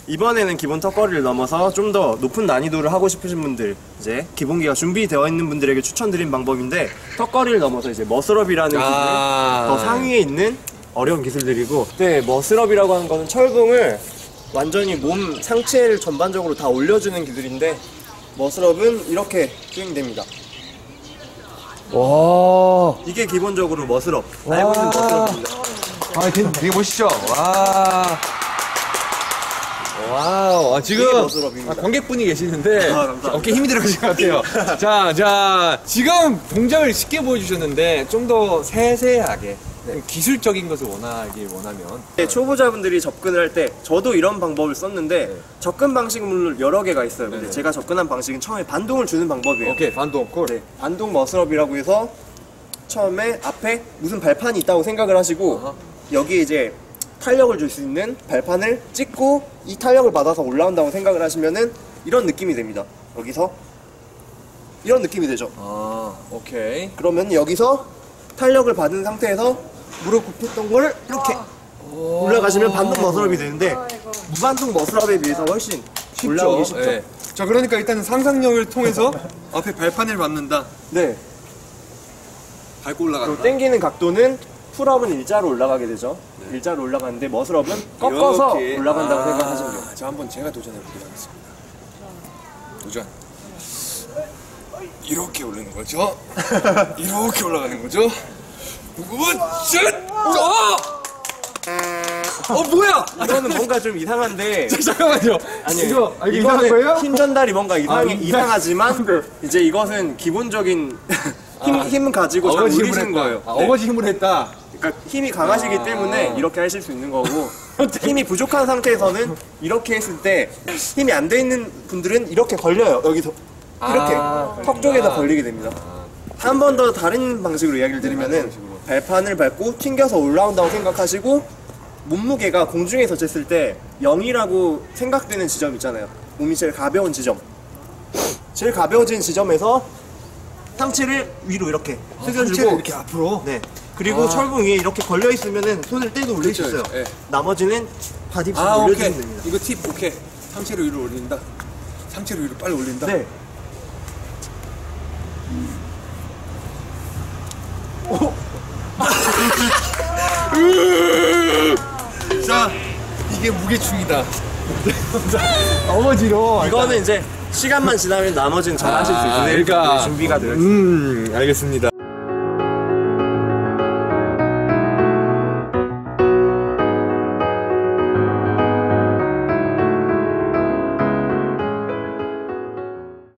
이번에는 기본 턱걸이를 넘어서 좀 더 높은 난이도를 하고 싶으신 분들, 이제 기본기가 준비되어 있는 분들에게 추천드린 방법인데, 턱걸이를 넘어서 이제 머슬업이라는 기술, 더 상위에 있는 어려운 기술들이고, 네, 머슬업이라고 하는 거는 철봉을 완전히 몸 상체를 전반적으로 다 올려주는 기술인데, 머슬업은 이렇게 수행됩니다. 와. 이게 기본적으로 머슬업, 알고 있는 머슬업입니다. 아, 되게 멋있죠? 와. 와우. 지금 관객분이 계시는데 어깨에 힘이 들어가신 것 같아요. 자, 지금 동작을 쉽게 보여주셨는데 좀 더 세세하게 기술적인 것을 원하면 네, 초보자분들이 접근을 할 때 저도 이런 방법을 썼는데 접근 방식은 물론 여러 개가 있어요. 근데 제가 접근한 방식은 처음에 반동을 주는 방법이에요. 오케이, 반동 콜. 네, 반동 머슬업이라고 해서 처음에 앞에 무슨 발판이 있다고 생각을 하시고 여기에 이제 탄력을 줄 수 있는 발판을 찍고 이 탄력을 받아서 올라온다고 생각을 하시면은 이런 느낌이 됩니다. 여기서 이런 느낌이 되죠. 오케이. 그러면 여기서 탄력을 받은 상태에서 무릎 굽혔던 걸 이렇게 올라가시면 반동 머슬업이 되는데 무반동 머슬업에 비해서 훨씬 올라오기 쉽죠. 네. 자, 그러니까 일단 상상력을 통해서 앞에 발판을 받는다. 네. 밟고 올라간다. 그리고 당기는 각도는 풀업은 일자로 올라가게 되죠. 일자로 올라가는데 머슬업은 꺾어서 이렇게. 올라간다고 생각하시면 돼요. 자, 한번 제가 도전해 보도록 하겠습니다. 도전. 이렇게 올리는 거죠. 이렇게 올라가는 거죠. 뭐야? 이거는 뭔가 좀 이상한데 잠깐만요. 아니 이거 이상한 이거는 거예요? 힘 전달이 뭔가 이상하지만 이제 이것은 기본적인 힘 가지고 잘 어거지 힘을 올리시는 했다. 거예요. 어거지 힘을 했다. 그러니까 힘이 강하시기 때문에 이렇게 하실 수 있는 거고 힘이 부족한 상태에서는 이렇게 했을 때 힘이 안 돼 있는 분들은 이렇게 걸려요. 여기서 이렇게 턱 쪽에서 걸리게 됩니다. 한 번 더 다른 방식으로 이야기를 드리면은 발판을 밟고 튕겨서 올라온다고 생각하시고 몸무게가 공중에서 쟀을 때 0이라고 생각되는 지점 있잖아요. 몸이 제일 가벼운 지점. 제일 가벼워진 지점에서 상체를 위로 이렇게 숙여주고 이렇게 앞으로. 네. 그리고 철봉 위에 이렇게 걸려 있으면은 손을 떼도 올릴 수 있어요. 네. 나머지는 바디부터 오케이. 올려주면 됩니다. 이거 팁 오케이. 상체로 위로 올린다. 상체로 위로 빨리 올린다. 네. 자, 이게 무게중이다. 어거지로. 이거는 이제 시간만 지나면 나머지는 잘 하실 수 있어요. 그러니까 준비가 되어 있어요. 알겠습니다.